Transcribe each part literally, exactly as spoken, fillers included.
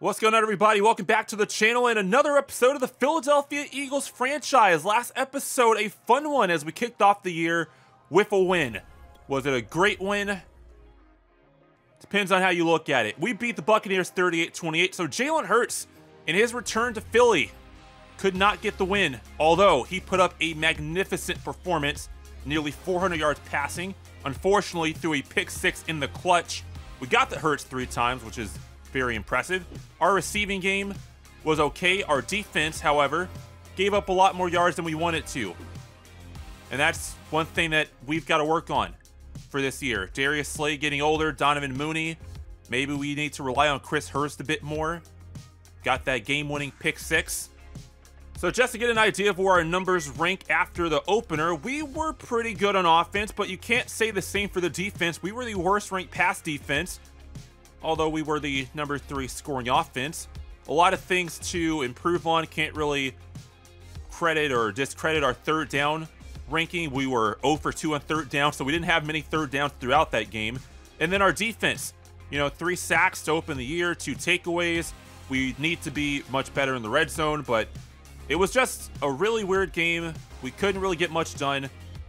What's going on, everybody? Welcome back to the channel and another episode of the Philadelphia Eagles franchise. Last episode, a fun one as we kicked off the year with a win. Was it a great win? Depends on how you look at it. We beat the Buccaneers thirty-eight twenty-eight, so Jalen Hurts, in his return to Philly, could not get the win, although he put up a magnificent performance, nearly four hundred yards passing. Unfortunately, threw a pick six in the clutch. We got the Hurts three times, which is very impressive. Our receiving game was okay. Our defense, however, gave up a lot more yards than we wanted to. And that's one thing that we've got to work on for this year. Darius Slay getting older, Donovan Mooney. Maybe we need to rely on Chris Hurst a bit more. Got that game-winning pick six. So just to get an idea of where our numbers rank after the opener, we were pretty good on offense, but you can't say the same for the defense. We were the worst ranked pass defense, although we were the number three scoring offense. A lot of things to improve on. Can't really credit or discredit our third down ranking. We were zero for two on third down, so we didn't have many third downs throughout that game. And then our defense, you know, three sacks to open the year, two takeaways. We need to be much better in the red zone, but it was just a really weird game. We couldn't really get much done.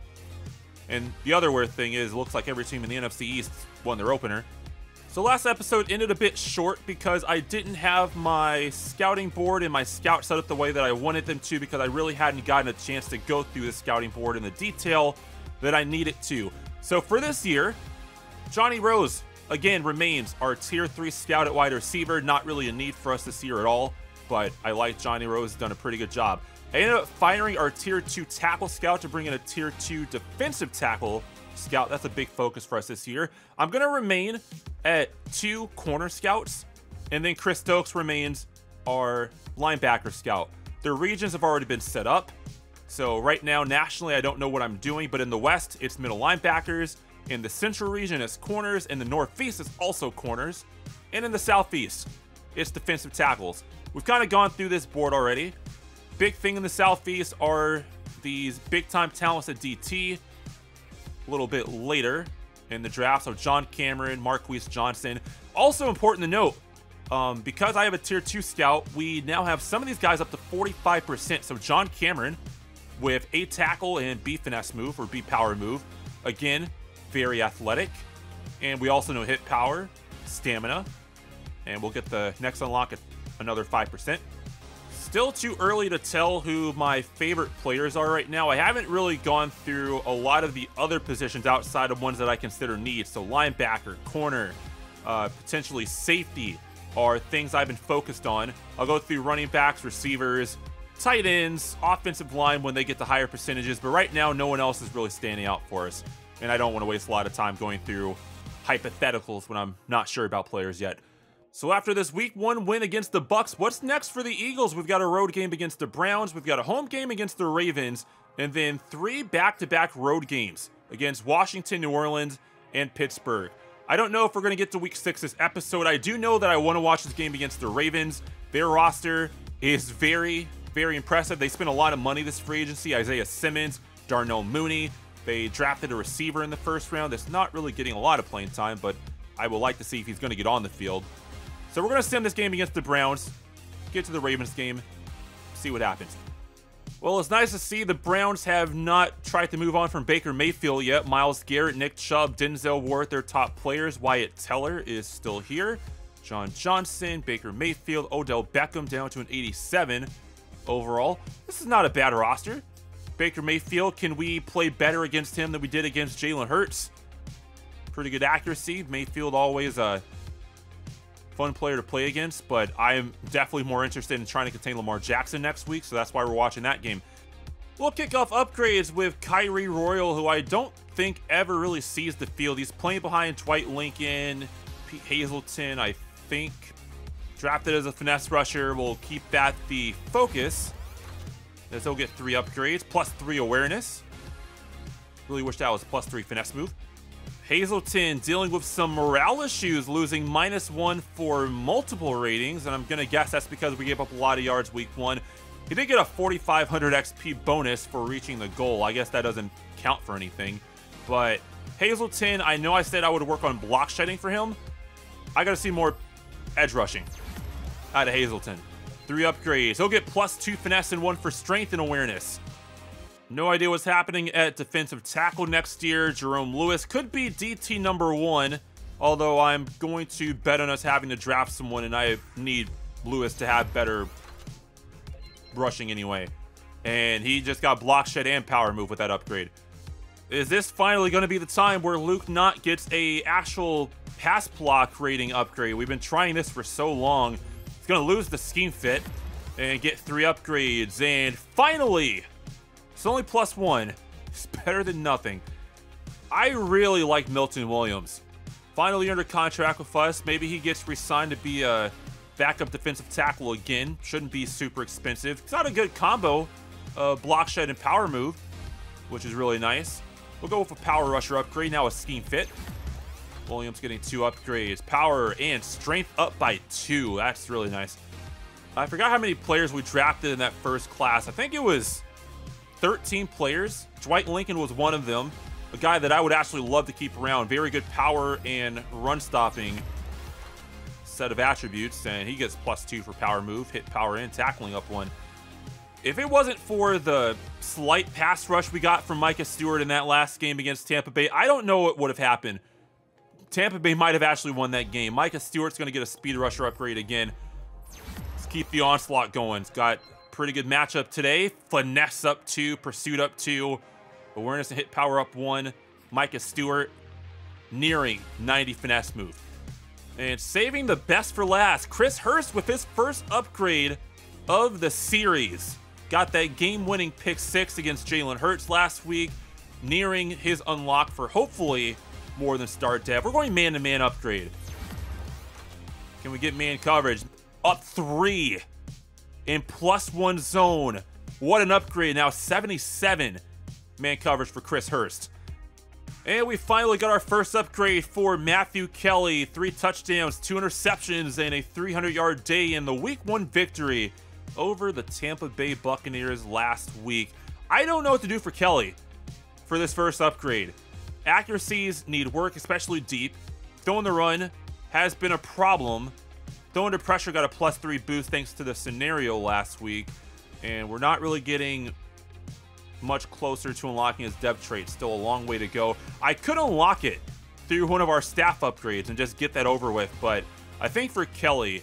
And the other weird thing is, it looks like every team in the N F C East won their opener. So last episode ended a bit short because I didn't have my scouting board and my scout set up the way that I wanted them to, because I really hadn't gotten a chance to go through the scouting board in the detail that I needed to. So for this year, Johnny Rose, again, remains our tier three scout at wide receiver. Not really a need for us this year at all, but I like Johnny Rose, has done a pretty good job. I ended up firing our tier two tackle scout to bring in a tier two defensive tackle scout. That's a big focus for us this year. I'm going to remain at two corner scouts, and then Chris Stokes remains our linebacker scout. Their regions have already been set up, so right now nationally I don't know what I'm doing, but in the West it's middle linebackers, in the Central region it's corners, in the Northeast it's also corners, and in the Southeast it's defensive tackles. We've kind of gone through this board already. Big thing in the Southeast are these big time talents at D T. A little bit later in the draft, so John Cameron, Marquise Johnson. Also important to note, um, because I have a tier two scout, we now have some of these guys up to forty-five percent. So John Cameron with a tackle and B finesse move or B power move. Again, very athletic. And we also know hit power, stamina, and we'll get the next unlock at another five percent. Still too early to tell who my favorite players are right now. I haven't really gone through a lot of the other positions outside of ones that I consider needs. So linebacker, corner, uh, potentially safety are things I've been focused on. I'll go through running backs, receivers, tight ends, offensive line when they get the higher percentages. But right now, no one else is really standing out for us. And I don't want to waste a lot of time going through hypotheticals when I'm not sure about players yet. So after this week one win against the Bucs, what's next for the Eagles? We've got a road game against the Browns, we've got a home game against the Ravens, and then three back-to-back road games against Washington, New Orleans, and Pittsburgh. I don't know if we're going to get to week six this episode. I do know that I want to watch this game against the Ravens. Their roster is very, very impressive. They spent a lot of money this free agency. Isaiah Simmons, Darnell Mooney. They drafted a receiver in the first round that's not really getting a lot of playing time, but I would like to see if he's going to get on the field. So we're going to send this game against the Browns, get to the Ravens game, see what happens. Well, it's nice to see the Browns have not tried to move on from Baker Mayfield yet. Myles Garrett, Nick Chubb, Denzel Ward, their top players. Wyatt Teller is still here. John Johnson, Baker Mayfield, Odell Beckham down to an eighty-seven overall. This is not a bad roster. Baker Mayfield, can we play better against him than we did against Jalen Hurts? Pretty good accuracy. Mayfield always a fun player to play against, but I am definitely more interested in trying to contain Lamar Jackson next week, so that's why we're watching that game. We'll kick off upgrades with Kyrie Royal, who I don't think ever really sees the field. He's playing behind Dwight Lincoln, Pete Hazelton, I think. Drafted as a finesse rusher. We'll keep that the focus, as he'll get three upgrades, plus three awareness. Really wish that was a plus three finesse move. Hazelton dealing with some morale issues, losing minus one for multiple ratings, and I'm going to guess that's because we gave up a lot of yards week one. He did get a forty-five hundred X P bonus for reaching the goal. I guess that doesn't count for anything. But Hazelton, I know I said I would work on block shedding for him. I got to see more edge rushing. out of Hazleton. Three upgrades. He'll get plus two finesse and one for strength and awareness. No idea what's happening at defensive tackle next year. Jerome Lewis could be D T number one, although I'm going to bet on us having to draft someone, and I need Lewis to have better rushing anyway. And he just got block shed and power move with that upgrade. Is this finally going to be the time where Luke Knott gets a actual pass block rating upgrade? We've been trying this for so long. He's going to lose the scheme fit and get three upgrades. And finally, it's only plus one. It's better than nothing. I really like Milton Williams. Finally under contract with us. Maybe he gets re-signed to be a backup defensive tackle again. Shouldn't be super expensive. It's not a good combo. Uh, block shed and power move, which is really nice. We'll go with a power rusher upgrade. Now a scheme fit. Williams getting two upgrades. Power and strength up by two. That's really nice. I forgot how many players we drafted in that first class. I think it was thirteen players. Dwight Lincoln was one of them. A guy that I would actually love to keep around. Very good power and run stopping set of attributes. And he gets plus two for power move. Hit power and tackling up one. If it wasn't for the slight pass rush we got from Micah Stewart in that last game against Tampa Bay, I don't know what would have happened. Tampa Bay might have actually won that game. Micah Stewart's going to get a speed rusher upgrade again. Let's keep the onslaught going. It's got pretty good matchup today. Finesse up two, pursuit up two, awareness and hit power up one. Micah Stewart nearing ninety finesse move. And saving the best for last, Chris Hurst with his first upgrade of the series. Got that game-winning pick six against Jalen Hurts last week, nearing his unlock for hopefully more than start dev. We're going man-to-man upgrade. Can we get man coverage? Up three in plus one zone. What an upgrade. Now seventy-seven man coverage for Chris Hurst. And we finally got our first upgrade for Matthew Kelly. Three touchdowns, two interceptions, and a three hundred yard day in the week one victory over the Tampa Bay Buccaneers last week. I don't know what to do for Kelly for this first upgrade. Accuracies need work, especially deep. Throwing the run has been a problem. Throwing to pressure got a plus three boost thanks to the scenario last week. And we're not really getting much closer to unlocking his depth trait. Still a long way to go. I could unlock it through one of our staff upgrades and just get that over with, but I think for Kelly,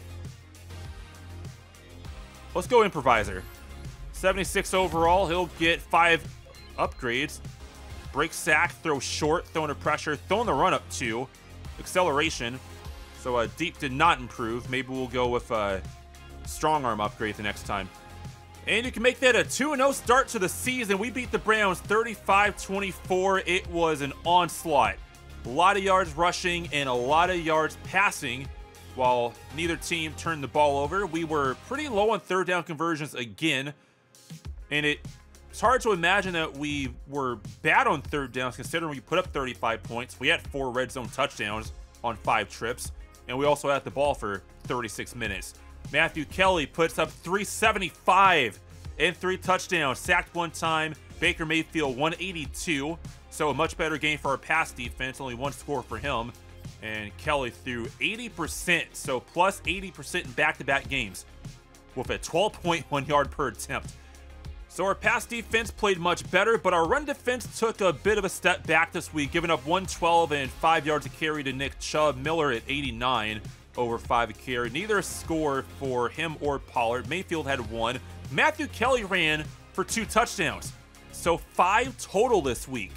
let's go improviser. seventy-six overall. He'll get five upgrades. Break sack, throw short, throw under pressure, throwing the run up two. Acceleration. So uh, deep did not improve. Maybe we'll go with a strong arm upgrade the next time. And you can make that a two and oh start to the season. We beat the Browns thirty-five twenty-four. It was an onslaught. A lot of yards rushing and a lot of yards passing. While neither team turned the ball over, we were pretty low on third down conversions again. And it, it's hard to imagine that we were bad on third downs considering we put up thirty-five points. We had four red zone touchdowns on five trips. And we also had the ball for thirty-six minutes. Matthew Kelly puts up three seventy-five and three touchdowns. Sacked one time. Baker Mayfield one eighty-two. So a much better game for our pass defense. Only one score for him. And Kelly threw eighty percent. So plus eighty percent in back-to-back games with a twelve point one yard per attempt. So our pass defense played much better, but our run defense took a bit of a step back this week, giving up one twelve and five yards a carry to Nick Chubb. Miller at eighty-nine. Over five a carry. Neither score for him or Pollard. Mayfield had one. Matthew Kelly ran for two touchdowns. So five total this week.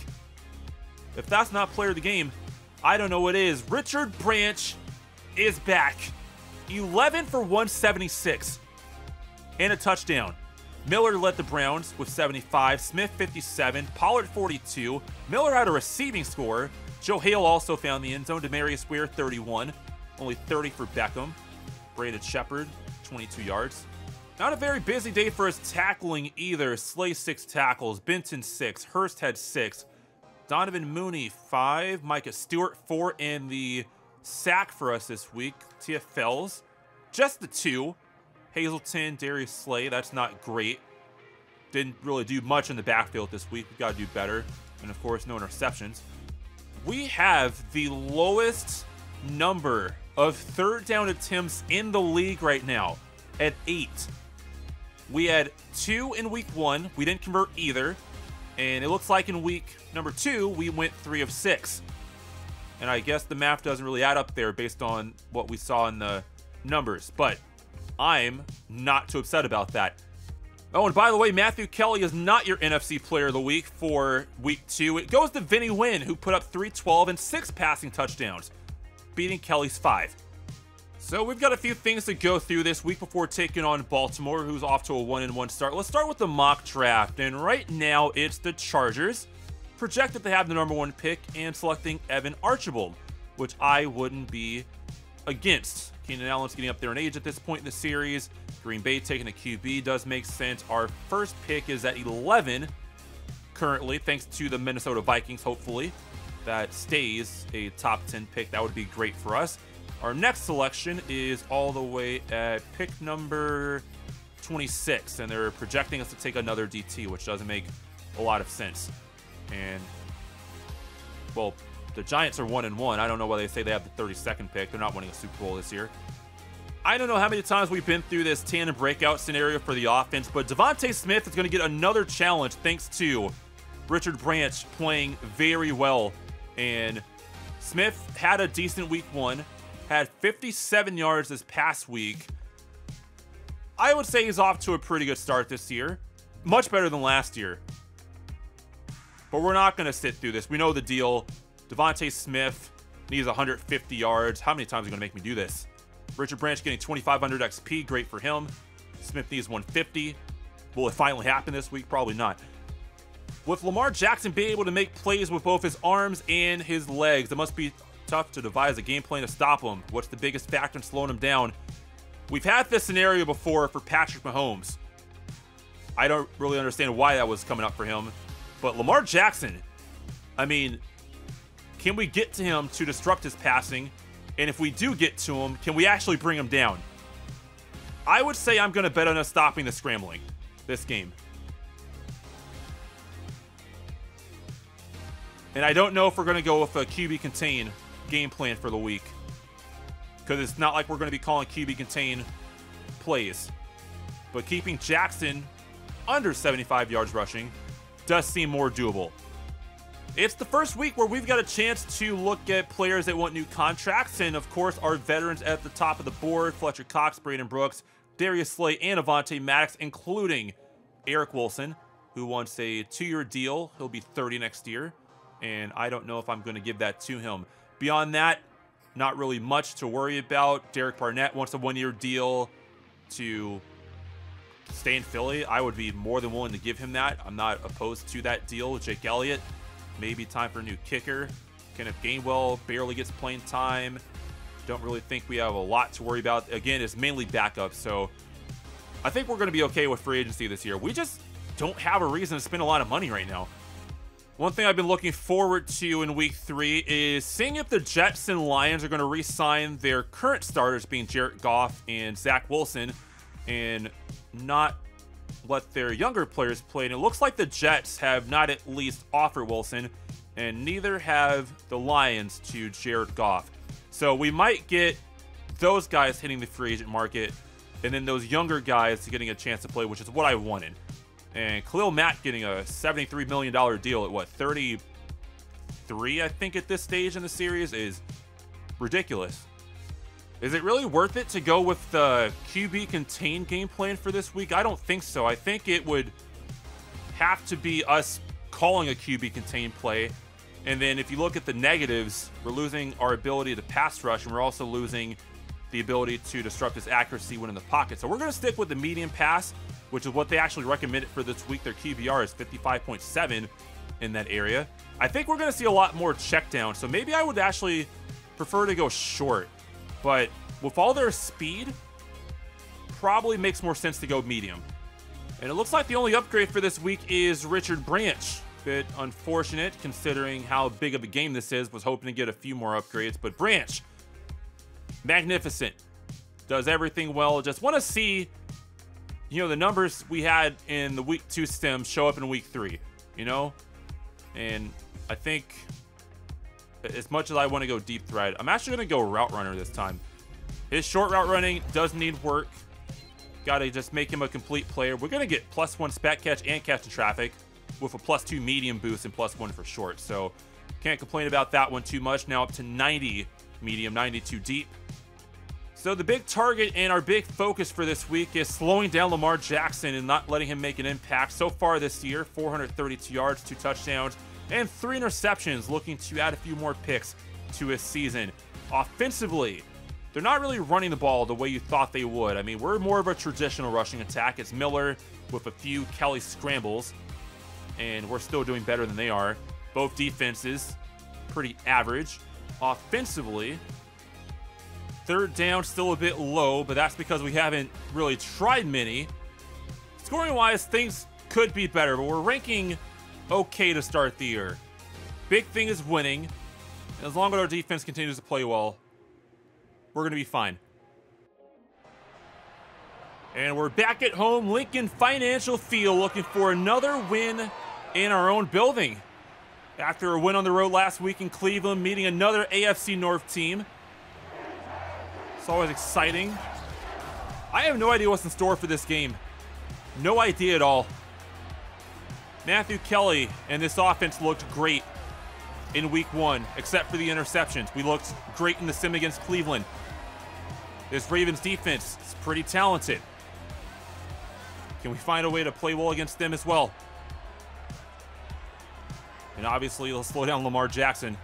If that's not player of the game, I don't know what is. Richard Branch is back. eleven for one seventy-six. And a touchdown. Miller led the Browns with seventy-five. Smith fifty-seven. Pollard forty-two. Miller had a receiving score. Joe Hale also found the end zone. Demarius Ware thirty-one. Only thirty for Beckham. Braden Shepard, twenty-two yards. Not a very busy day for us tackling either. Slay, six tackles. Benton, six. Hurst had six. Donovan Mooney, five. Micah Stewart, four. And the sack for us this week, T F Fells, just the two. Hazleton, Darius Slay, that's not great. Didn't really do much in the backfield this week. We've got to do better. And, of course, no interceptions. We have the lowest number of third down attempts in the league right now at eight. We had two in week one. We didn't convert either. And it looks like in week number two, we went three of six. And I guess the math doesn't really add up there based on what we saw in the numbers. But I'm not too upset about that. Oh, and by the way, Matthew Kelly is not your N F C Player of the Week for week two. It goes to Vinny Wynn, who put up three twelve and six passing touchdowns, beating Kelly's five. So we've got a few things to go through this week before taking on Baltimore, who's off to a one and one start. Let's start with the mock draft. And right now, it's the Chargers, projected to have the number one pick and selecting Evan Archibald, which I wouldn't be against. Keenan Allen's getting up there in age at this point in the series. Green Bay taking a Q B does make sense. Our first pick is at eleven currently, thanks to the Minnesota Vikings, hopefully. That stays a top ten pick. That would be great for us. Our next selection is all the way at pick number twenty-six, and they're projecting us to take another D T, which doesn't make a lot of sense. And, well, the Giants are one and one. I don't know why they say they have the thirty-second pick. They're not winning a Super Bowl this year. I don't know how many times we've been through this tandem breakout scenario for the offense, but Devontae Smith is going to get another challenge thanks to Richard Branch playing very well. And Smith had a decent week one, had fifty-seven yards this past week. I would say he's off to a pretty good start this year. Much better than last year. But we're not going to sit through this. We know the deal. Devontae Smith needs one hundred fifty yards. How many times are you going to make me do this? Richard Branch getting twenty-five hundred X P. Great for him. Smith needs one fifty. Will it finally happen this week? Probably not. With Lamar Jackson being able to make plays with both his arms and his legs, it must be tough to devise a game plan to stop him. What's the biggest factor in slowing him down? We've had this scenario before for Patrick Mahomes. I don't really understand why that was coming up for him. But Lamar Jackson, I mean, can we get to him to disrupt his passing? And if we do get to him, can we actually bring him down? I would say I'm going to bet on us stopping the scrambling this game. And I don't know if we're going to go with a Q B contain game plan for the week, because it's not like we're going to be calling Q B contain plays. But keeping Jackson under seventy-five yards rushing does seem more doable. It's the first week where we've got a chance to look at players that want new contracts, and of course our veterans at the top of the board: Fletcher Cox, Brandon Brooks, Darius Slay, and Avonte Maddox, including Eric Wilson, who wants a two-year deal. He'll be thirty next year, and I don't know if I'm going to give that to him. Beyond that, not really much to worry about. Derek Barnett wants a one-year deal to stay in Philly. I would be more than willing to give him that. I'm not opposed to that deal. Jake Elliott, maybe time for a new kicker. Kenneth Gainwell barely gets playing time. Don't really think we have a lot to worry about. Again, it's mainly backup, so I think we're going to be okay with free agency this year. We just don't have a reason to spend a lot of money right now. One thing I've been looking forward to in week three is seeing if the Jets and Lions are going to re-sign their current starters, being Jared Goff and Zach Wilson, and not let their younger players play. And it looks like the Jets have not at least offered Wilson, and neither have the Lions to Jared Goff. So we might get those guys hitting the free agent market, and then those younger guys getting a chance to play, which is what I wanted. And Khalil Mack getting a seventy-three million dollar deal at what, thirty-three, I think, at this stage in the series is ridiculous. Is it really worth it to go with the Q B contained game plan for this week? I don't think so. I think it would have to be us calling a Q B contained play. And then if you look at the negatives, we're losing our ability to pass rush, and we're also losing the ability to disrupt his accuracy when in the pocket. So we're going to stick with the medium pass, which is what they actually recommended for this week. Their Q B R is fifty-five point seven in that area. I think we're going to see a lot more check down, so maybe I would actually prefer to go short. But with all their speed, probably makes more sense to go medium. And it looks like the only upgrade for this week is Richard Branch. Bit unfortunate considering how big of a game this is. Was hoping to get a few more upgrades, but Branch, magnificent. Does everything well. Just want to see, you know, the numbers we had in the week two stem show up in week three, you know? And I think as much as I want to go deep threat, I'm actually going to go route runner this time. His short route running does need work. Got to just make him a complete player. We're going to get plus one spec catch and catch in traffic with a plus two medium boost and plus one for short. So can't complain about that one too much. Now up to ninety medium, ninety-two deep. So the big target and our big focus for this week is slowing down Lamar Jackson and not letting him make an impact. So far this year, four hundred thirty-two yards, two touchdowns, and three interceptions, looking to add a few more picks to his season. Offensively, they're not really running the ball the way you thought they would. I mean, we're more of a traditional rushing attack. It's Miller with a few Kelly scrambles, and we're still doing better than they are. Both defenses, pretty average. Offensively, third down still a bit low, but that's because we haven't really tried many. Scoring-wise, things could be better, but we're ranking okay to start the year. Big thing is winning. And as long as our defense continues to play well, we're going to be fine. And we're back at home, Lincoln Financial Field, looking for another win in our own building. After a win on the road last week in Cleveland, meeting another A F C North team. It's always exciting. I have no idea what's in store for this game. No idea at all. Matthew Kelly and this offense looked great in week one, except for the interceptions. We looked great in the sim against Cleveland. This Ravens defense is pretty talented. Can we find a way to play well against them as well? And obviously, let's slow down Lamar Jackson.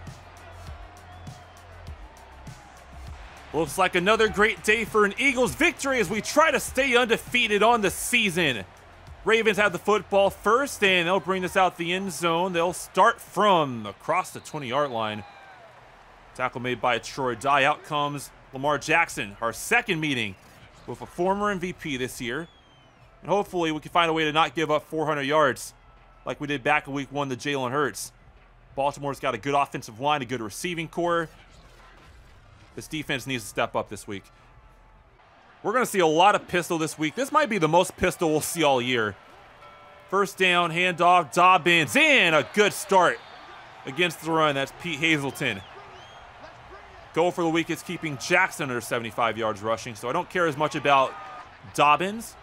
Looks like another great day for an Eagles victory as we try to stay undefeated on the season. Ravens have the football first, and they'll bring this out the end zone. They'll start from across the twenty-yard line. Tackle made by Troy Dye. Out comes Lamar Jackson, our second meeting with a former M V P this year. And hopefully we can find a way to not give up four hundred yards like we did back in week one to Jalen Hurts. Baltimore's got a good offensive line, a good receiving core. This defense needs to step up this week. We're going to see a lot of pistol this week. This might be the most pistol we'll see all year. First down, handoff, Dobbins, and a good start against the run. That's Pete Hazelton. Goal for the week is keeping Jackson under seventy-five yards rushing, so I don't care as much about Dobbins.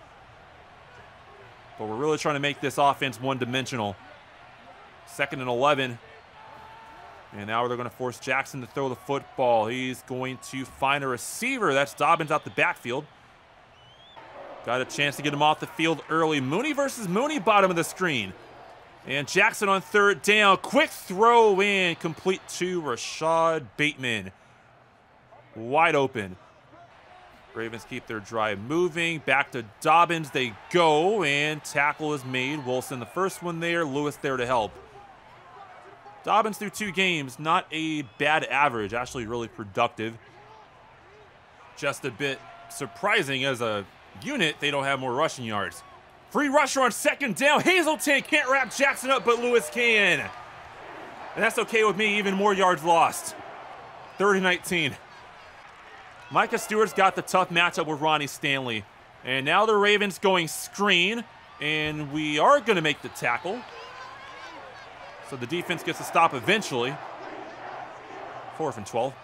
But we're really trying to make this offense one-dimensional. Second and eleven. And now they're going to force Jackson to throw the football. He's going to find a receiver. That's Dobbins out the backfield. Got a chance to get him off the field early. Mooney versus Mooney, bottom of the screen. And Jackson on third down. Quick throw in, complete to Rashad Bateman. Wide open. Ravens keep their drive moving. Back to Dobbins they go, and tackle is made. Wilson the first one there. Lewis there to help. Dobbins through two games, not a bad average, actually really productive. Just a bit surprising as a unit, they don't have more rushing yards. Free rusher on second down. Hazelton can't wrap Jackson up, but Lewis can. And that's okay with me, even more yards lost. third and nineteen. Micah Stewart's got the tough matchup with Ronnie Stanley. And now the Ravens going screen, and we are going to make the tackle. So the defense gets a stop eventually. Fourth and twelve.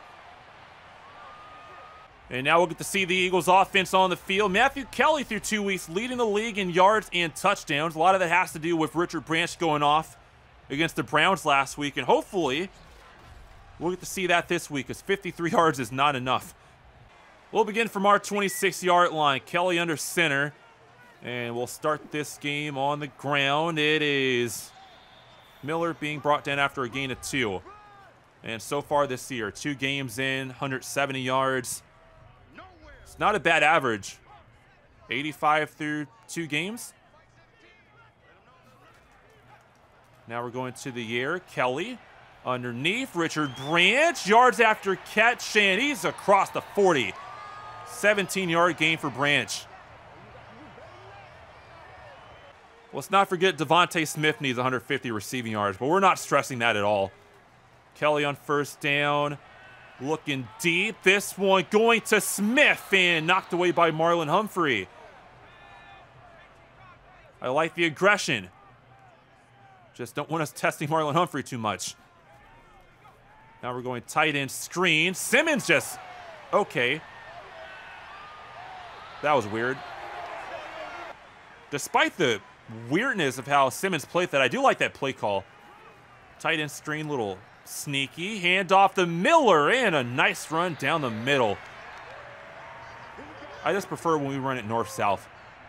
And now we'll get to see the Eagles offense on the field. Matthew Kelly through two weeks leading the league in yards and touchdowns. A lot of that has to do with Richard Branch going off against the Browns last week. And hopefully we'll get to see that this week, because fifty-three yards is not enough. We'll begin from our twenty-six-yard line. Kelly under center. And we'll start this game on the ground. It is Miller being brought down after a gain of two. And so far this year, two games in, one hundred seventy yards. It's not a bad average. eighty-five through two games. Now we're going to the air. Kelly underneath. Richard Branch. Yards after catch, and he's across the forty. seventeen-yard gain for Branch. Let's not forget Devontae Smith needs one hundred fifty receiving yards, but we're not stressing that at all. Kelly on first down, looking deep. This one going to Smith, and knocked away by Marlon Humphrey. I like the aggression. Just don't want us testing Marlon Humphrey too much. Now we're going tight end screen. Simmons just, okay. That was weird. Despite the weirdness of how Simmons played that, I do like that play call. Tight end screen, little sneaky. Hand off to Miller, and a nice run down the middle. I just prefer when we run it north-south.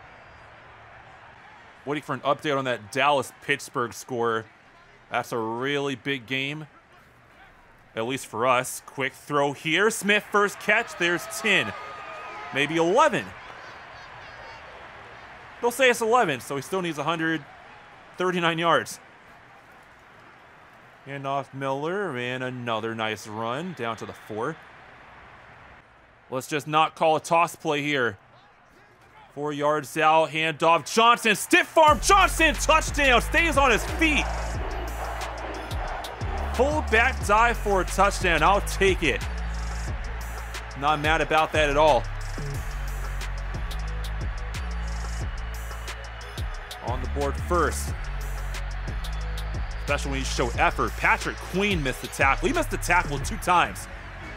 Waiting for an update on that Dallas-Pittsburgh score. That's a really big game, at least for us. Quick throw here. Smith first catch. There's ten, maybe eleven. They'll say it's eleven, so he still needs one hundred thirty-nine yards. Hand off Miller, and another nice run down to the four. Let's just not call a toss play here. Four yards out, hand off Johnson, stiff arm Johnson, touchdown, stays on his feet. Pull back dive for a touchdown, I'll take it. Not mad about that at all. On the board first. Especially when you show effort. Patrick Queen missed the tackle. He missed the tackle two times.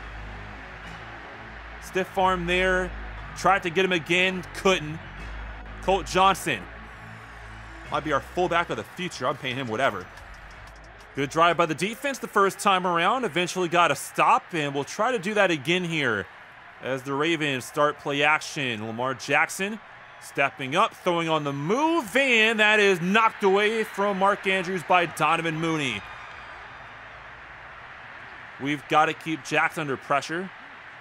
Stiff arm there. Tried to get him again, couldn't. Colt Johnson might be our fullback of the future. I'm paying him whatever. Good drive by the defense the first time around. Eventually got a stop, and we'll try to do that again here as the Ravens start play action. Lamar Jackson stepping up, throwing on the move, and that is knocked away from Mark Andrews by Donovan Mooney. We've got to keep Jackson under pressure.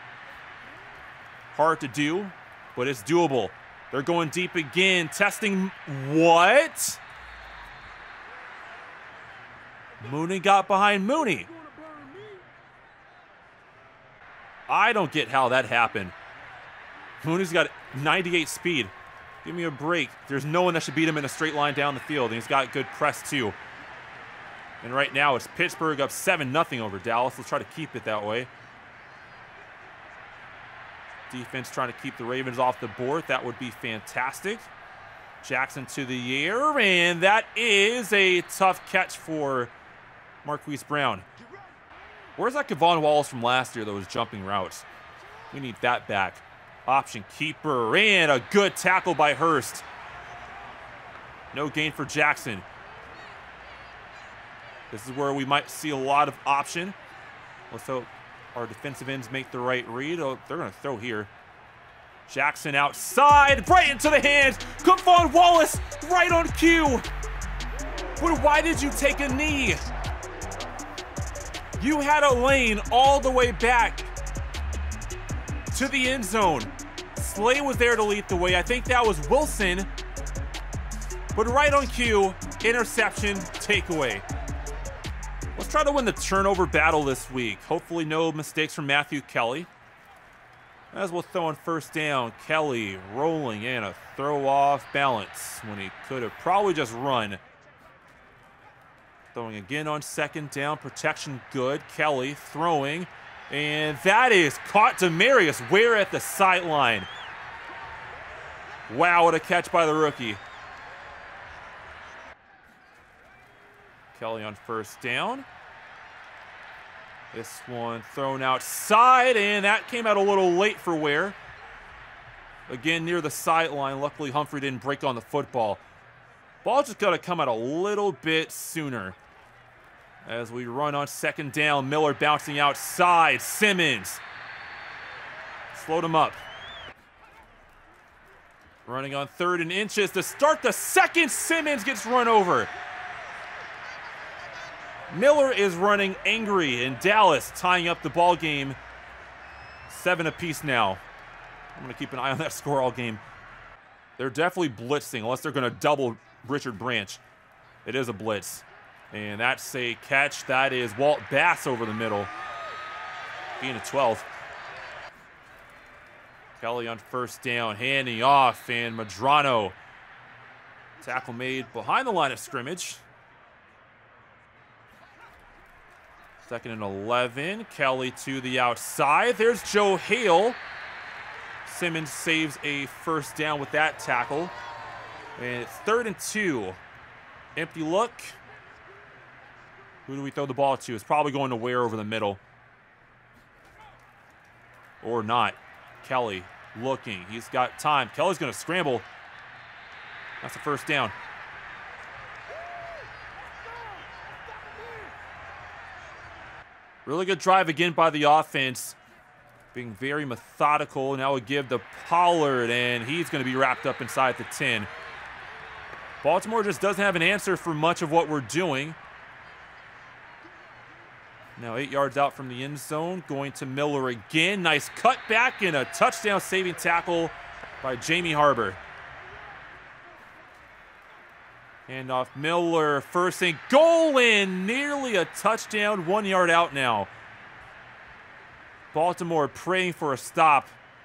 Hard to do, but it's doable. They're going deep again, testing what? Mooney got behind Mooney. I don't get how that happened. Mooney's got ninety-eight speed. Give me a break. There's no one that should beat him in a straight line down the field, and he's got good press too. And right now it's Pittsburgh up seven nothing over Dallas. Let's try to keep it that way. Defense trying to keep the Ravens off the board. That would be fantastic. Jackson to the air, and that is a tough catch for Marquise Brown. Where's that Kevon Wallace from last year that was jumping routes? We need that back. Option keeper, and a good tackle by Hurst. No gain for Jackson. This is where we might see a lot of option. Let's hope our defensive ends make the right read. Oh, they're going to throw here. Jackson outside, right into the hands. Kevon Wallace right on cue. But why did you take a knee? You had a lane all the way back to the end zone. Slay was there to lead the way. I think that was Wilson. But right on cue, interception, takeaway. Let's try to win the turnover battle this week. Hopefully no mistakes from Matthew Kelly. As we'll throw on first down, Kelly rolling in a throw off balance when he could have probably just run. Throwing again on second down, protection good. Kelly throwing, and that is caught. Demarius Ware at the sideline. Wow, what a catch by the rookie. Kelly on first down. This one thrown outside, and that came out a little late for Ware. Again, near the sideline. Luckily, Humphrey didn't break on the football. Ball just got to come out a little bit sooner. As we run on second down, Miller bouncing outside. Simmons slowed him up. Running on third and inches to start the second. Simmons gets run over. Miller is running angry, and Dallas tying up the ball game. Seven apiece now. I'm going to keep an eye on that score all game. They're definitely blitzing, unless they're going to double Richard Branch. It is a blitz. And that's a catch. That is Walt Bass over the middle. Being a twelve. Kelly on first down, handing off, and Madrano. Tackle made behind the line of scrimmage. Second and eleven. Kelly to the outside. There's Joe Hale. Simmons saves a first down with that tackle. And it's third and two. Empty look. Who do we throw the ball to? It's probably going to Ware over the middle. Or not. Kelly looking. He's got time. Kelly's going to scramble. That's a first down. Really good drive again by the offense. Being very methodical. Now we give to Pollard, and he's going to be wrapped up inside the ten. Baltimore just doesn't have an answer for much of what we're doing. Now eight yards out from the end zone. Going to Miller again. Nice cutback and a touchdown saving tackle by Jamie Harbor. Handoff Miller. First and goal in. Nearly a touchdown. One yard out now. Baltimore praying for a stop.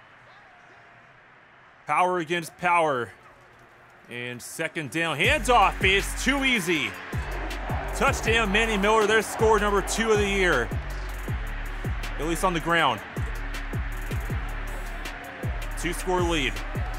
Power against power. And second down. Handoff is too easy. Touchdown, Manny Miller. There's score number two of the year. At least on the ground. Two-score lead.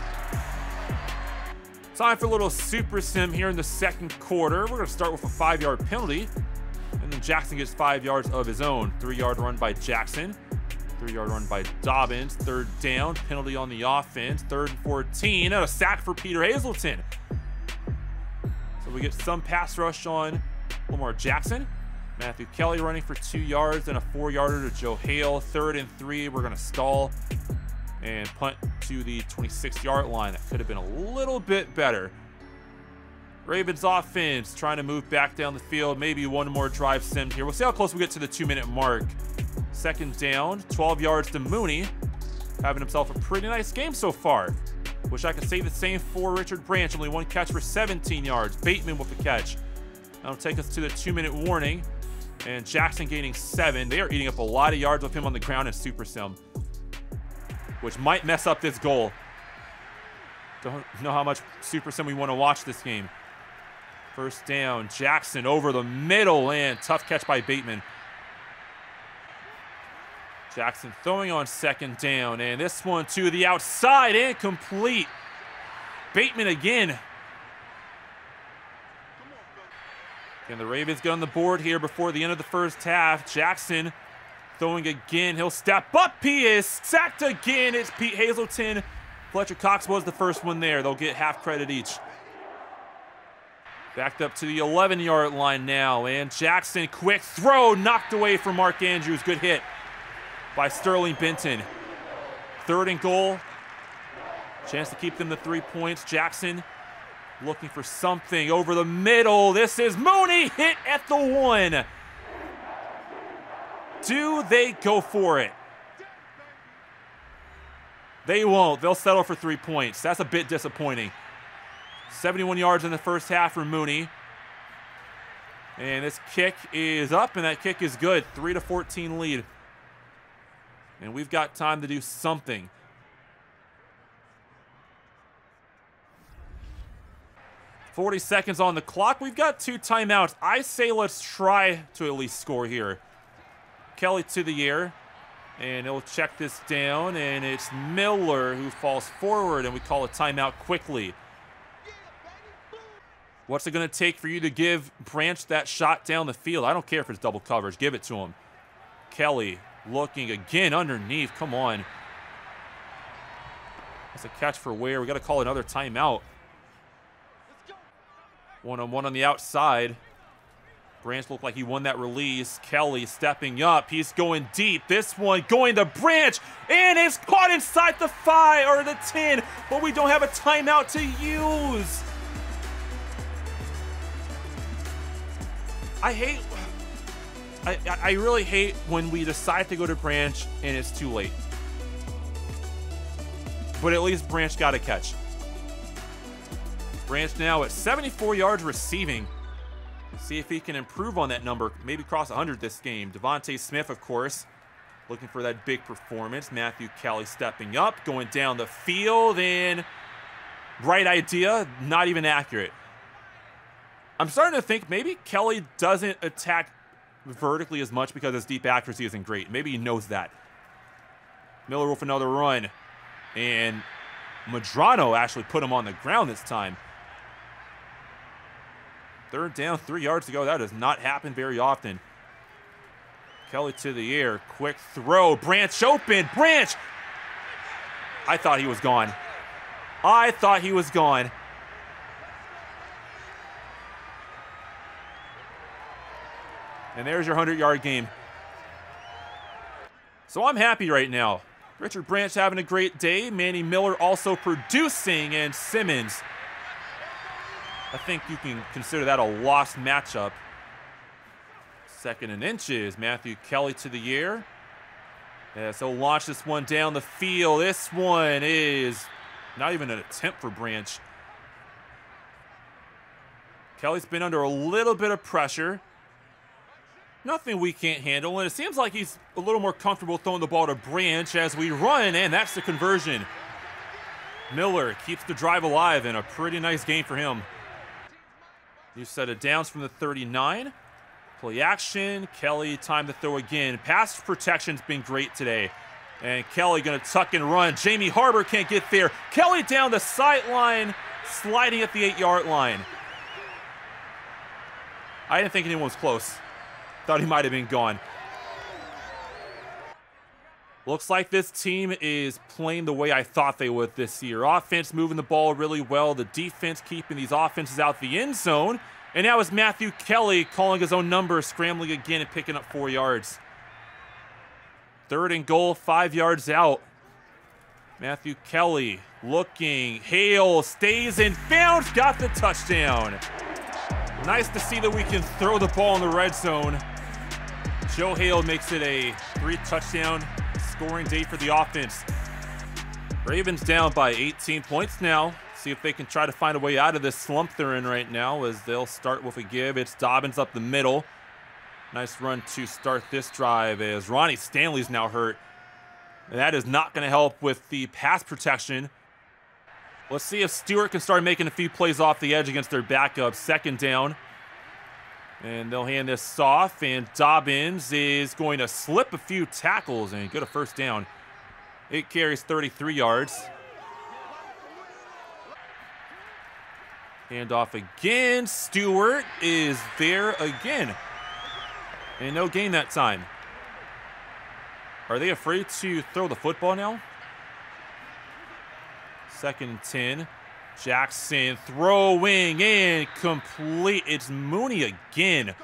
Time for a little super sim here in the second quarter. We're going to start with a five-yard penalty. And then Jackson gets five yards of his own. Three-yard run by Jackson. Three-yard run by Dobbins. Third down. Penalty on the offense. Third and fourteen. And a sack for Peter Hazelton. So we get some pass rush on Lamar Jackson. Matthew Kelly running for two yards and a four-yarder to Joe Hale. Third and three. We're going to stall and punt to the twenty-six-yard line. That could have been a little bit better. Ravens offense trying to move back down the field. Maybe one more drive simmed here. We'll see how close we get to the two-minute mark. Second down, twelve yards to Mooney. Having himself a pretty nice game so far. Wish I could say the same for Richard Branch. Only one catch for seventeen yards. Bateman with the catch. That'll take us to the two-minute warning. And Jackson gaining seven. They are eating up a lot of yards with him on the ground in Super Sim, which might mess up this goal. Don't know how much Super Sim we want to watch this game. First down, Jackson over the middle, and tough catch by Bateman. Jackson throwing on second down, and this one to the outside, incomplete. Bateman again. And the Ravens get on the board here before the end of the first half. Jackson throwing again. He'll step up. He is sacked again. It's Pete Hazelton. Fletcher Cox was the first one there. They'll get half credit each. Backed up to the eleven-yard line now. And Jackson, quick throw, knocked away from Mark Andrews. Good hit by Sterling Benton. Third and goal. Chance to keep them to three points. Jackson looking for something over the middle. This is Mooney, hit at the one. Do they go for it? They won't. They'll settle for three points. That's a bit disappointing. seventy-one yards in the first half for Mooney. And this kick is up, and that kick is good. three to fourteen lead. And we've got time to do something. forty seconds on the clock. We've got two timeouts. I say let's try to at least score here. Kelly to the air. And he'll check this down. And it's Miller who falls forward. And we call a timeout quickly. What's it going to take for you to give Branch that shot down the field? I don't care if it's double coverage. Give it to him. Kelly looking again underneath. Come on. That's a catch for Ware. We got to call another timeout. One-on-one on the outside. Branch looked like he won that release. Kelly stepping up. He's going deep. This one going to Branch. And it's caught inside the five or the ten. But we don't have a timeout to use. I hate... I, I really hate when we decide to go to Branch and it's too late. But at least Branch got a catch. Branch now at seventy-four yards receiving. See if he can improve on that number. Maybe cross one hundred this game. Devontae Smith, of course, looking for that big performance. Matthew Kelly stepping up, going down the field, and right idea, not even accurate. I'm starting to think maybe Kelly doesn't attack vertically as much because his deep accuracy isn't great. Maybe he knows that. Miller with another run. And Madrano actually put him on the ground this time. Third down, three yards to go. That does not happen very often. Kelly to the air. Quick throw. Branch open. Branch! I thought he was gone. I thought he was gone. And there's your hundred-yard game. So I'm happy right now. Richard Branch having a great day. Manny Miller also producing. And Simmons, I think you can consider that a lost matchup. Second and inches. Matthew Kelly to the air. Yeah, so launch this one down the field. This one is not even an attempt for Branch. Kelly's been under a little bit of pressure. Nothing we can't handle, and it seems like he's a little more comfortable throwing the ball to Branch as we run, and that's the conversion. Miller keeps the drive alive, and a pretty nice game for him. New set of downs from the thirty-nine. Play action. Kelly, time to throw again. Pass protection's been great today. And Kelly going to tuck and run. Jamie Harbor can't get there. Kelly down the sideline, sliding at the eight-yard line. I didn't think anyone was close. Thought he might have been gone. Looks like this team is playing the way I thought they would this year. Offense moving the ball really well. The defense keeping these offenses out the end zone. And now it's Matthew Kelly calling his own number, scrambling again and picking up four yards. Third and goal, five yards out. Matthew Kelly looking. Hale stays in bounds, got the touchdown. Nice to see that we can throw the ball in the red zone. Joe Hale makes it a three-touchdown scoring day for the offense. Ravens down by eighteen points now. See if they can try to find a way out of this slump they're in right now as they'll start with a give. It's Dobbins up the middle. Nice run to start this drive as Ronnie Stanley's now hurt. And that is not going to help with the pass protection. Let's see if Stewart can start making a few plays off the edge against their backup. Second down. And they'll hand this off, and Dobbins is going to slip a few tackles and get a first down. Eight carries, thirty-three yards. Hand off again. Stewart is there again. And no gain that time. Are they afraid to throw the football now? Second and ten. Jackson throwing in, complete. It's Mooney again.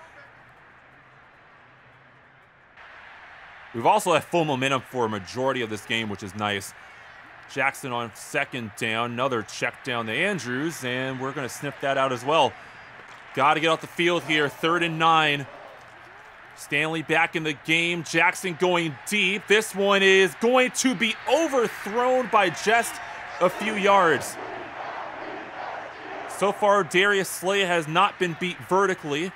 We've also had full momentum for a majority of this game, which is nice. Jackson on second down, another check down to Andrews, and we're going to sniff that out as well. Got to get off the field here, third and nine. Stanley back in the game. Jackson going deep. This one is going to be overthrown by just a few yards. So far, Darius Slay has not been beat vertically,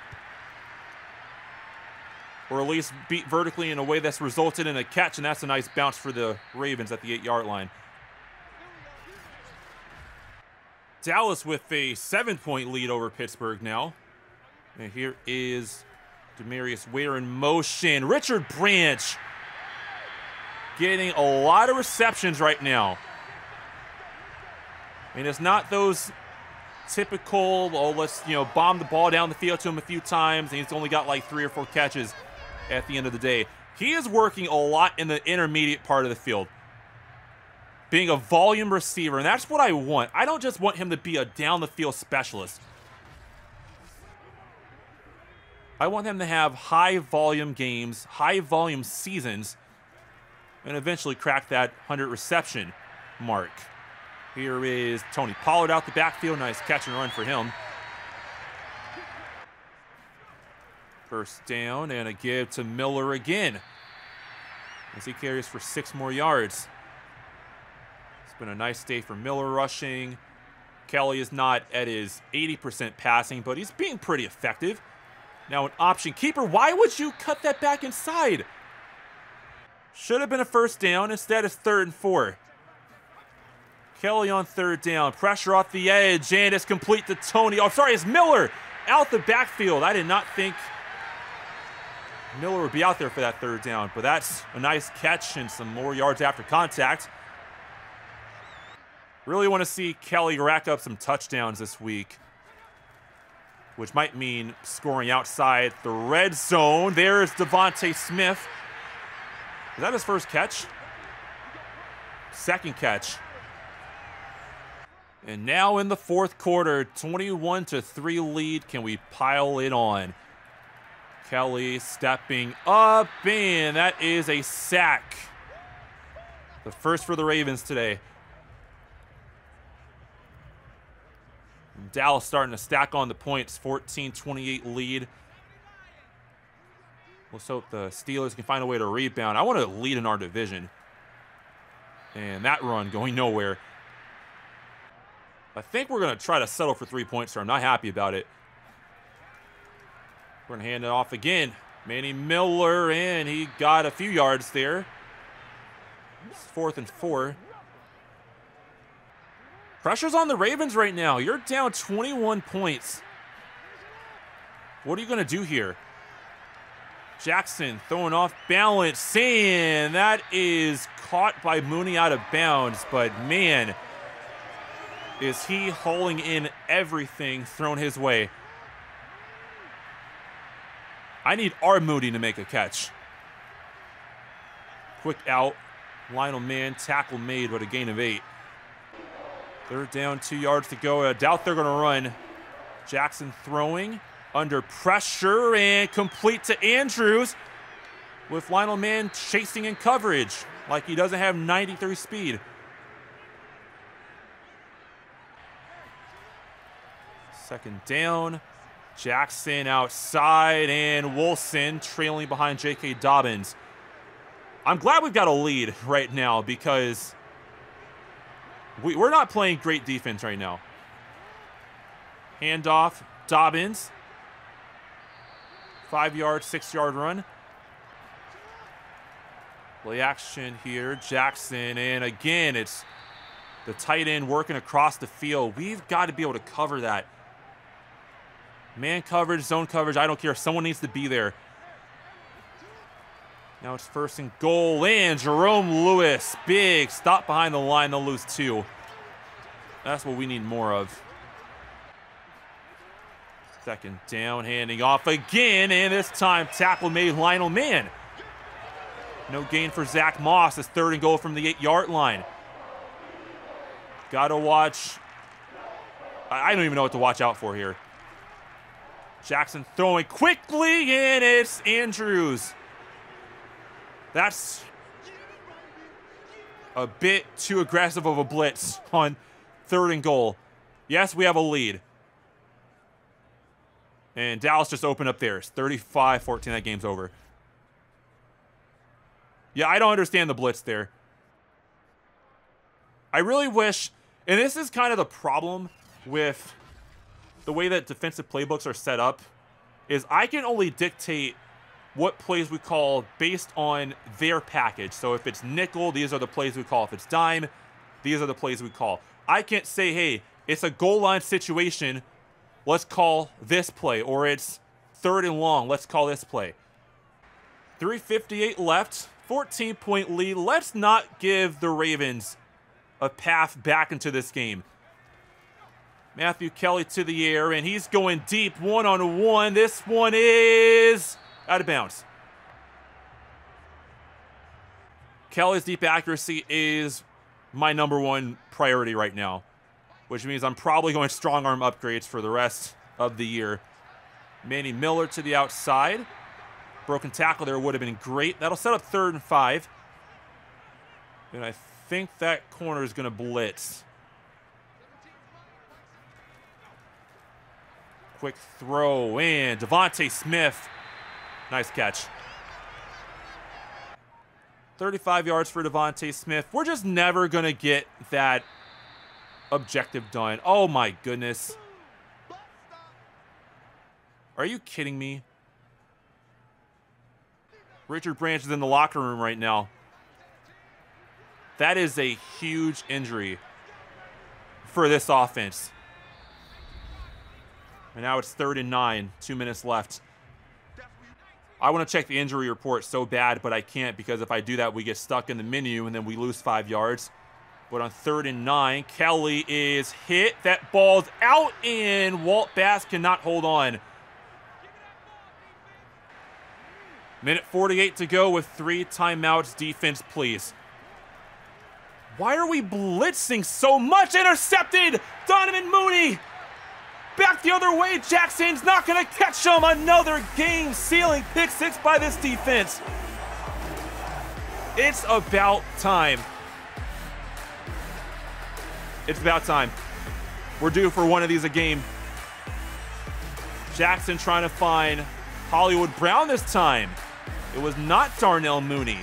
or at least beat vertically in a way that's resulted in a catch, and that's a nice bounce for the Ravens at the eight-yard line. Dallas with a seven-point lead over Pittsburgh now. And here is Demarius Ware in motion. Richard Branch getting a lot of receptions right now. And it's not those typical, oh, let's, you know, bomb the ball down the field to him a few times, and he's only got like three or four catches at the end of the day. He is working a lot in the intermediate part of the field, being a volume receiver, and that's what I want. I don't just want him to be a down-the-field specialist. I want him to have high-volume games, high-volume seasons, and eventually crack that one hundred reception mark. Here is Tony Pollard out the backfield. Nice catch and run for him. First down and a give to Miller again as he carries for six more yards. It's been a nice day for Miller rushing. Kelly is not at his eighty percent passing, but he's being pretty effective. Now an option keeper. Why would you cut that back inside? Should have been a first down. Instead, it's third and four. Kelly on third down. Pressure off the edge, and it's complete to Tony. Oh, sorry, it's Miller out the backfield. I did not think Miller would be out there for that third down, but that's a nice catch and some more yards after contact. Really want to see Kelly rack up some touchdowns this week. which might mean scoring outside the red zone. There's Devontae Smith. Is that his first catch? Second catch. And now in the fourth quarter, twenty-one to three lead. Can we pile it on? Kelly stepping up, and that is a sack. The first for the Ravens today. Dallas starting to stack on the points, fourteen twenty-eight lead. Let's hope the Steelers can find a way to rebound. I want to lead in our division. And that run going nowhere. I think we're going to try to settle for three points, so I'm not happy about it. We're going to hand it off again. Manny Miller, and he got a few yards there. It's fourth and four. Pressure's on the Ravens right now. You're down twenty-one points. What are you going to do here? Jackson throwing off balance, and that is caught by Mooney out of bounds. But man, is he hauling in everything thrown his way. I need our Moody to make a catch. Quick out. Lionel Mann, tackle made, but a gain of eight. Third down, two yards to go. I doubt they're going to run. Jackson throwing under pressure and complete to Andrews with Lionel Mann chasing in coverage like he doesn't have ninety-three speed. Second down. Jackson outside, and Wilson trailing behind J K. Dobbins. I'm glad we've got a lead right now because we, we're not playing great defense right now. Handoff, Dobbins. Five-yard, six-yard run. Play action here, Jackson, and again, it's the tight end working across the field. We've got to be able to cover that. Man coverage, zone coverage, I don't care. Someone needs to be there. Now it's first and goal, and Jerome Lewis, big stop behind the line. They'll lose two. That's what we need more of. Second down, handing off again, and this time tackle made Lionel Mann. No gain for Zach Moss. It's third and goal from the eight-yard line. Got to watch. I don't even know what to watch out for here. Jackson throwing quickly, and it's Andrews. That's a bit too aggressive of a blitz on third and goal. Yes, we have a lead. And Dallas just opened up theirs. thirty-five fourteen, that game's over. Yeah, I don't understand the blitz there. I really wish, and this is kind of the problem with the way that defensive playbooks are set up, is I can only dictate what plays we call based on their package. So if it's nickel, these are the plays we call. If it's dime, these are the plays we call. I can't say, hey, it's a goal line situation, let's call this play. Or it's third and long, let's call this play. three fifty-eight left, fourteen point lead. Let's not give the Ravens a path back into this game. Matthew Kelly to the air, and he's going deep, one-on-one. This one is out of bounds. Kelly's deep accuracy is my number one priority right now, which means I'm probably going strong arm upgrades for the rest of the year. Manny Miller to the outside. Broken tackle there would have been great. That'll set up third and five. And I think that corner is going to blitz. Quick throw in. Devontae Smith. Nice catch. thirty-five yards for Devontae Smith. We're just never going to get that objective done. Oh, my goodness. Are you kidding me? Richard Branch is in the locker room right now. That is a huge injury for this offense. And now it's third and nine, two minutes left. I want to check the injury report so bad, but I can't because if I do that, we get stuck in the menu and then we lose five yards. But on third and nine, Kelly is hit. That ball's out, and Walt Bass cannot hold on. Minute forty-eight to go with three timeouts. Defense, please. Why are we blitzing so much? Intercepted! Donovan Mooney! Back the other way. Jackson's not going to catch him. Another game-sealing pick six by this defense. It's about time. It's about time. We're due for one of these a game. Jackson trying to find Hollywood Brown this time. It was not Darnell Mooney.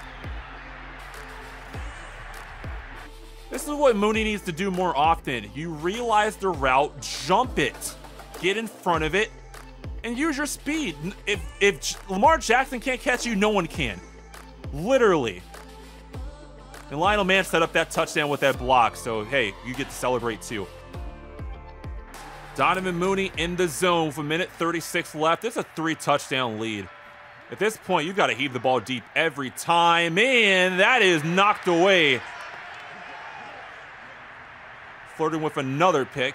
This is what Mooney needs to do more often. You realize the route, jump it, get in front of it, and use your speed. If, if Lamar Jackson can't catch you, no one can. Literally. And Lionel Mann set up that touchdown with that block, so hey, you get to celebrate too. Donovan Mooney in the zone with a minute thirty-six left. It's a three touchdown lead. At this point, you've got to heave the ball deep every time, and that is knocked away. Flirting with another pick.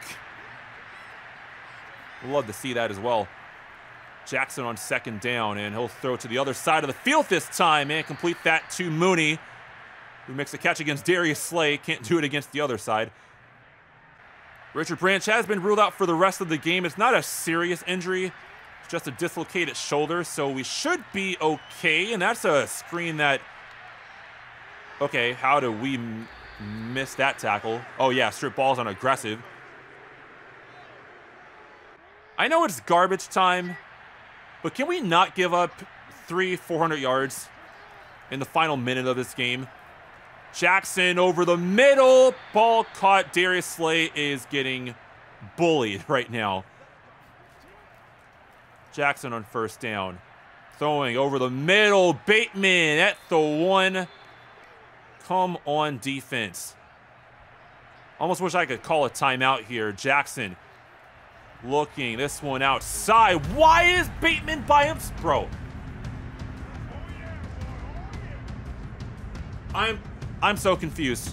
We'd love to see that as well. Jackson on second down, and he'll throw to the other side of the field this time and complete that to Mooney, who makes a catch against Darius Slay. Can't do it against the other side. Richard Branch has been ruled out for the rest of the game. It's not a serious injury. It's just a dislocated shoulder, so we should be okay. And that's a screen that... Okay, how do we miss that tackle? Oh, yeah, strip balls on aggressive. I know it's garbage time, but can we not give up three, four hundred yards in the final minute of this game? Jackson over the middle. Ball caught. Darius Slay is getting bullied right now. Jackson on first down. Throwing over the middle. Bateman at the one. Come on, defense. Almost wish I could call a timeout here. Jackson looking this one outside. Why is Bateman by him? Bro. I'm... I'm so confused.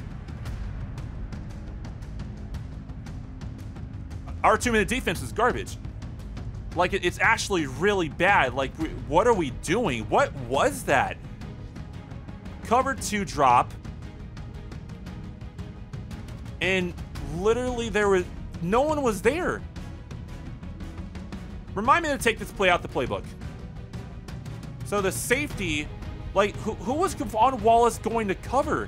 Our two-minute defense is garbage. Like, it's actually really bad. Like, what are we doing? What was that? Cover two drop. And literally there was... No one was there. Remind me to take this play out the playbook. So the safety... Like, who, who was Kevon Wallace going to cover?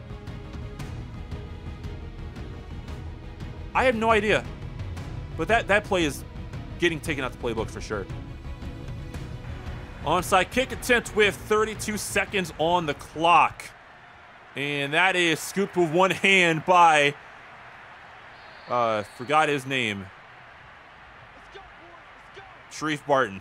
I have no idea. But that, that play is getting taken out the playbook for sure. Onside kick attempt with thirty-two seconds on the clock. And that is scooped with one hand by... Uh, forgot his name. Sharif Barton.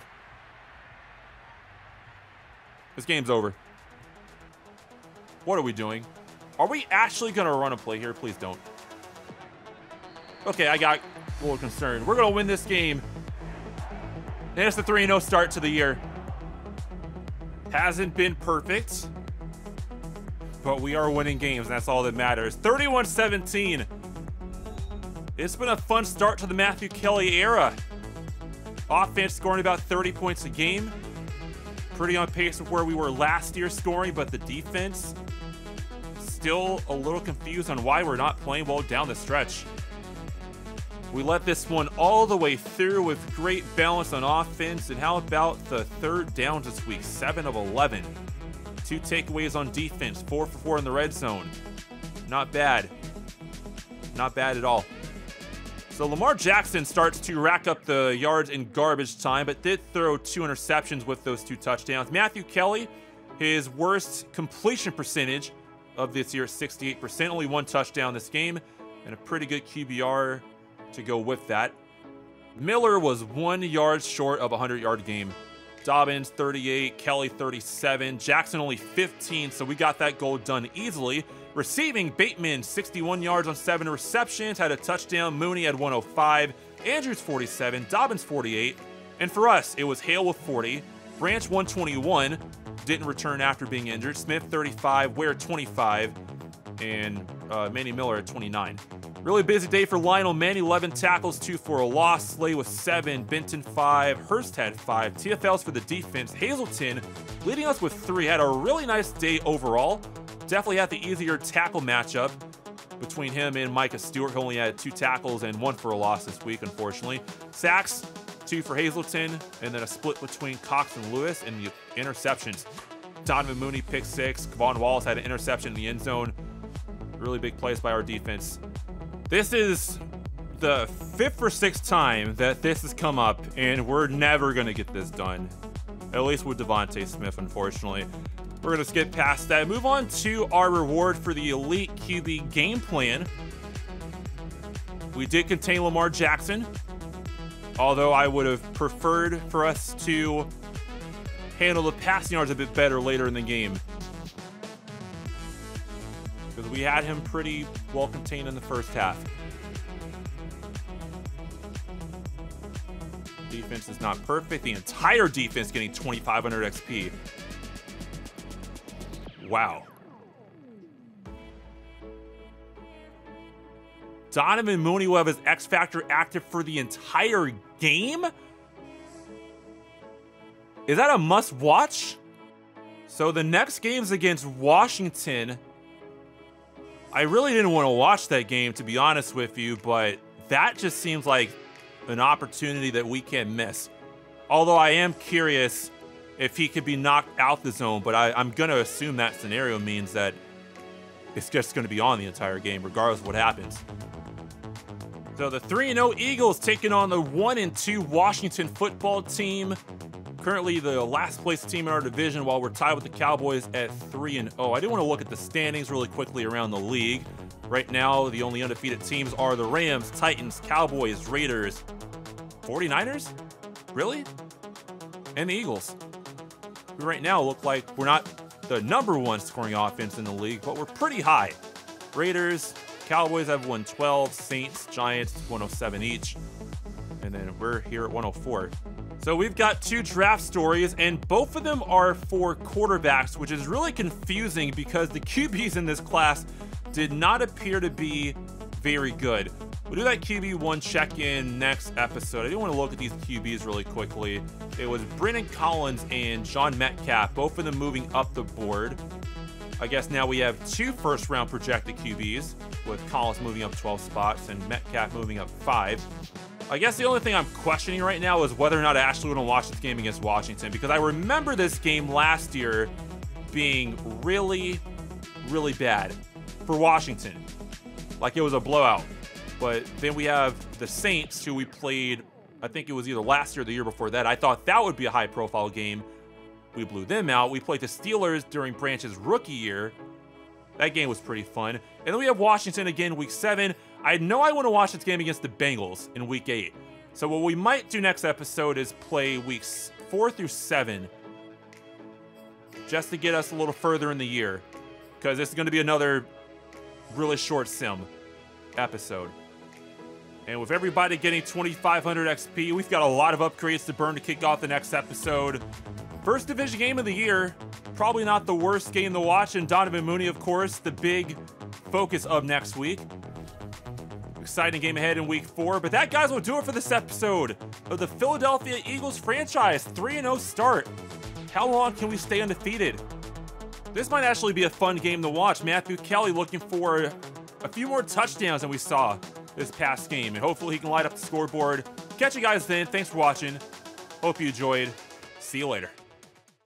This game's over. What are we doing? Are we actually going to run a play here? Please don't. Okay, I got a little concerned. We're going to win this game. And it's the three and oh start to the year. Hasn't been perfect, but we are winning games, and that's all that matters. thirty-one seventeen. It's been a fun start to the Matthew Kelly era. Offense scoring about thirty points a game. Pretty on pace with where we were last year scoring, but the defense... Still a little confused on why we're not playing well down the stretch. We let this one all the way through with great balance on offense. And how about the third downs this week? seven of eleven. Two takeaways on defense. four for four in the red zone. Not bad. Not bad at all. So Lamar Jackson starts to rack up the yards in garbage time, but did throw two interceptions with those two touchdowns. Matthew Kelly, his worst completion percentage of this year, sixty-eight percent. Only one touchdown this game, and a pretty good Q B R to go with that. Miller was one yard short of a hundred-yard game. Dobbins, thirty-eight. Kelly, thirty-seven. Jackson, only fifteen, so we got that goal done easily. Receiving, Bateman, sixty-one yards on seven receptions. Had a touchdown. Mooney had one oh five. Andrews, forty-seven. Dobbins, forty-eight. And for us, it was Hale with forty. Branch, one twenty-one. Didn't return after being injured. Smith, thirty-five. Ware, twenty-five. And uh, Manny Miller at twenty-nine. Really busy day for Lionel Manny, eleven tackles, two for a loss. Slay with seven, Benton five, Hurst had five. T F Ls for the defense. Hazelton leading us with three. Had a really nice day overall. Definitely had the easier tackle matchup between him and Micah Stewart, who only had two tackles and one for a loss this week, unfortunately. Sacks, two for Hazelton, and then a split between Cox and Lewis, and the interceptions. Donovan Mooney picked six. Kevon Wallace had an interception in the end zone. Really big plays by our defense. This is the fifth or sixth time that this has come up, and we're never going to get this done. At least with Devontae Smith, unfortunately. We're going to skip past that. Move on to our reward for the Elite Q B game plan. We did contain Lamar Jackson, although I would have preferred for us to handle the passing yards a bit better later in the game, because we had him pretty well contained in the first half. Defense is not perfect. The entire defense getting twenty-five hundred X P. Wow. Donovan Mooney will have his X Factor active for the entire game? Is that a must watch? So the next game's against Washington. I really didn't want to watch that game, to be honest with you, but that just seems like an opportunity that we can't miss. Although I am curious if he could be knocked out the zone, but I, I'm going to assume that scenario means that it's just going to be on the entire game, regardless of what happens. So the three and oh Eagles taking on the one and two Washington football team. Currently the last place team in our division, while we're tied with the Cowboys at three and oh. I do want to look at the standings really quickly around the league. Right now, the only undefeated teams are the Rams, Titans, Cowboys, Raiders, forty-niners? Really? And the Eagles. We right now look like we're not the number one scoring offense in the league, but we're pretty high. Raiders, Cowboys have one twelve, Saints, Giants, one oh seven each. And then we're here at one oh four. So we've got two draft stories, and both of them are for quarterbacks, which is really confusing because the Q Bs in this class did not appear to be very good. We'll do that Q B one check-in next episode. I do want to look at these Q Bs really quickly. It was Brennan Collins and John Metcalf, both of them moving up the board. I guess now we have two first-round projected Q Bs, with Collins moving up twelve spots and Metcalf moving up five. I guess the only thing I'm questioning right now is whether or not I actually want to watch this game against Washington, because I remember this game last year being really, really bad for Washington. Like, it was a blowout. But then we have the Saints, who we played, I think it was either last year or the year before that. I thought that would be a high-profile game. We blew them out. We played the Steelers during Branch's rookie year. That game was pretty fun. And then we have Washington again week seven. I know I want to watch this game against the Bengals in week eight. So what we might do next episode is play weeks four through seven, just to get us a little further in the year, because this is going to be another really short sim episode. And with everybody getting twenty-five hundred X P, we've got a lot of upgrades to burn to kick off the next episode. First division game of the year. Probably not the worst game to watch. And Donovan Mooney, of course, the big focus of next week. Exciting game ahead in week four. But that, guys, will do it for this episode of the Philadelphia Eagles franchise. three and oh start. How long can we stay undefeated? This might actually be a fun game to watch. Matthew Kelly looking for a few more touchdowns than we saw this past game. And hopefully he can light up the scoreboard. Catch you guys then. Thanks for watching. Hope you enjoyed. See you later.